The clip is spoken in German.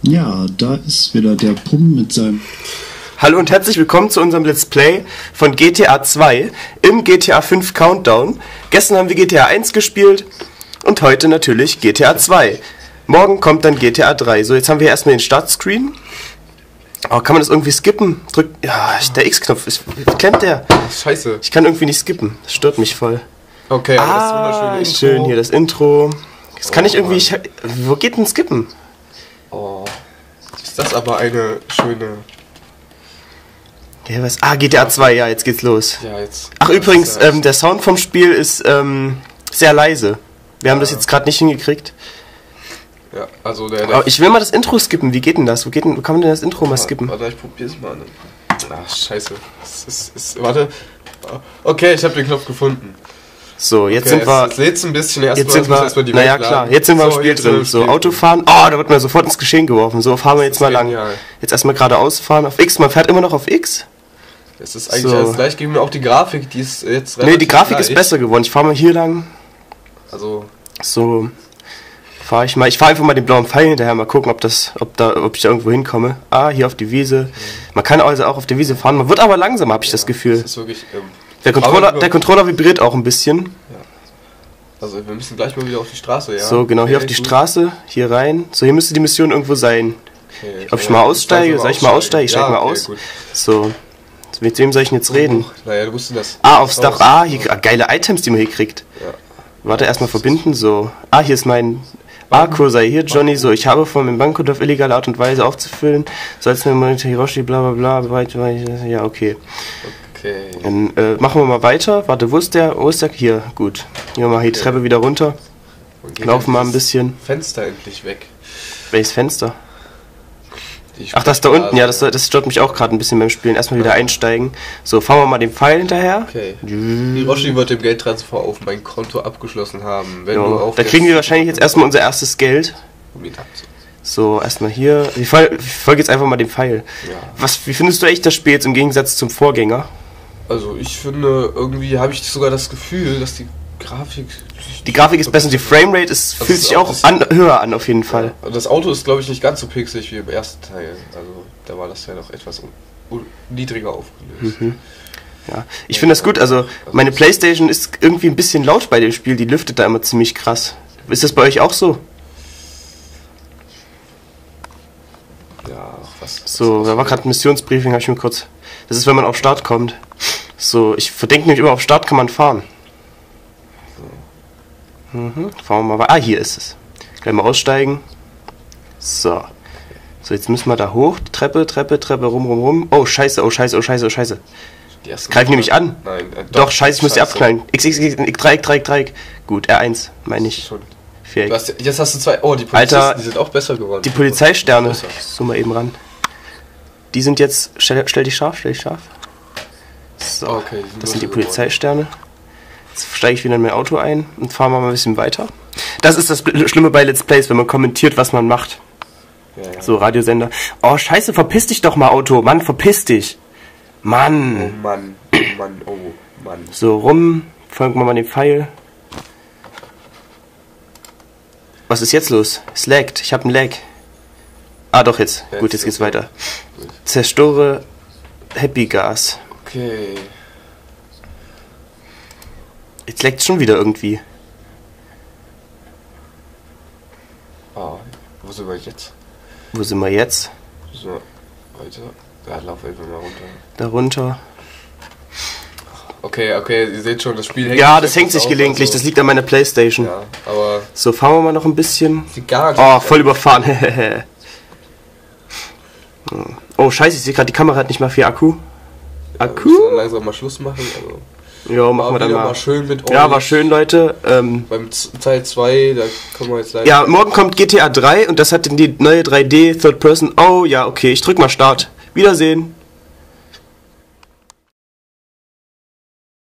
Ja, da ist wieder der Pum mit seinem... Hallo und herzlich willkommen zu unserem Let's Play von GTA 2 im GTA 5 Countdown. Gestern haben wir GTA 1 gespielt und heute natürlich GTA 2. Morgen kommt dann GTA 3. So, jetzt haben wir erstmal den Startscreen. Oh, kann man das irgendwie skippen? Ja, der X-Knopf ist... Klemmt der? Scheiße. Ich kann irgendwie nicht skippen. Das stört mich voll. Okay, aber das wunderschöne Intro. Schön hier das Intro. Das kann ich irgendwie... Wo geht denn skippen? Oh, ist das aber eine schöne... Ja, was? GTA 2, ja, jetzt geht's los. Ja, jetzt. Ach, übrigens, der Sound vom Spiel ist sehr leise. Wir haben das jetzt gerade nicht hingekriegt. Ja, also Aber ich will mal das Intro skippen. Wie geht denn das? Wo kann man denn das Intro mal skippen? Warte, ich probier's mal. Ach, scheiße. Warte. Okay, ich habe den Knopf gefunden. So, jetzt sind wir... Jetzt lädt's ein bisschen Jetzt sind wir... Naja, klar. Jetzt sind wir im Spiel drin. So, Autofahren. Oh, da wird man sofort ins Geschehen geworfen. So, fahren wir jetzt mal lang. Jetzt erstmal geradeaus fahren. Auf X. Man fährt immer noch auf X. Es ist eigentlich alles gleich, gegen auch die Grafik, die ist jetzt relativ... Nee, die Grafik ist besser geworden. Ich fahre mal hier lang. Also... So... Fahre ich mal. Ich fahre einfach mal den blauen Pfeil hinterher, mal gucken, ob ich da irgendwo hinkomme. Ah, hier auf die Wiese. Man kann also auch auf der Wiese fahren. Man wird aber langsamer, habe ich das Gefühl. Das ist wirklich... Der Controller vibriert auch ein bisschen. Ja. Also wir müssen gleich mal wieder auf die Straße, ja. So, genau, hier auf die Straße, hier rein. So, hier müsste die Mission irgendwo sein. Okay, ob ich mal aussteige? Soll ich mal aussteigen? Ich steige mal aus. Gut. So, mit wem soll ich denn jetzt reden? Naja, du musst das... Ah, aufs Dach. Ah, hier geile Items, die man hier kriegt. Ja. Warte, erstmal verbinden. So. Ah, hier ist mein... sei hier, Johnny. So, ich habe vor, mein Bankkonto auf illegale Art und Weise aufzufüllen. Sollst du mir Hiroshi, bla bla bla, ja, okay. Okay. Dann machen wir mal weiter. Warte, wo ist der? Hier, gut. Gehen wir mal hier die Treppe wieder runter. Laufen mal ein bisschen. Fenster endlich weg. Welches Fenster? Ach, das da unten, ja, das stört mich auch gerade ein bisschen beim Spielen. Erstmal wieder einsteigen. So, fahren wir mal den Pfeil hinterher. Okay. Hiroshi wird dem Geldtransfer auf mein Konto abgeschlossen haben. Wenn du auf da kriegen wir wahrscheinlich jetzt erstmal unser erstes Geld. So, erstmal hier. Ich folge jetzt einfach mal dem Pfeil. Ja. Wie findest du echt das Spiel jetzt im Gegensatz zum Vorgänger? Also, ich finde, irgendwie habe ich sogar das Gefühl, dass die Grafik... Die Grafik ist besser und die Framerate fühlt sich auch höher an, auf jeden Fall. Ja. Das Auto ist, glaube ich, nicht ganz so pixelig wie im ersten Teil. Also, da war das ja noch etwas niedriger aufgelöst. Mhm. Ja, ich finde das gut. Also, meine Playstation ist irgendwie ein bisschen laut bei dem Spiel. Die lüftet da immer ziemlich krass. Ist das bei euch auch so? Ja, was? So, da war gerade ein Missionsbriefing, habe ich mir kurz... Das ist, wenn man auf Start kommt. So, ich verdenke nämlich immer, auf Start kann man fahren. Fahren wir mal weiter. Ah, hier ist es. Gleich mal aussteigen. So. So, jetzt müssen wir da hoch. Treppe, rum. Oh, scheiße. Das greift nämlich an. Nein, doch, scheiße, ich muss die abknallen. Dreieck. Gut, R1, meine ich. Jetzt hast du zwei... Oh, die Polizisten, Alter, die sind auch besser geworden. Die Polizeisterne. So, mal eben ran. Die sind jetzt... Stell dich scharf. So, okay, das sind die Polizeisterne. Jetzt steige ich wieder in mein Auto ein und fahre mal ein bisschen weiter. Das ist das Schlimme bei Let's Plays, wenn man kommentiert, was man macht. Ja. So, Radiosender. Oh, scheiße, verpiss dich doch mal, Auto. Mann, verpiss dich. Mann. Oh, Mann. So, folgen wir mal den Pfeil. Was ist jetzt los? Es laggt. Ich habe einen Lag. Ah, doch, jetzt. Gut, jetzt geht's weiter. Zerstöre Happy Gas. Okay. Jetzt leckt es schon wieder irgendwie. Ah, wo sind wir jetzt? So, weiter. Ja, lauf einfach mal runter. Da runter. Okay, ihr seht schon, das Spiel hängt... Ja, das hängt sich gelegentlich, das liegt an meiner Playstation. Ja, aber... So, fahren wir mal noch ein bisschen. Oh, voll überfahren. Oh, scheiße, ich sehe gerade, die Kamera hat nicht mal viel Akku. Wir müssen langsam mal Schluss machen, also... Ja, machen wir dann mal. War schön mit euch. Ja, war schön, Leute. Beim Teil 2, da kommen wir jetzt leider... Ja, morgen kommt GTA 3 und das hat die neue 3D Third Person. Oh, ja, okay, ich drück mal Start. Wiedersehen.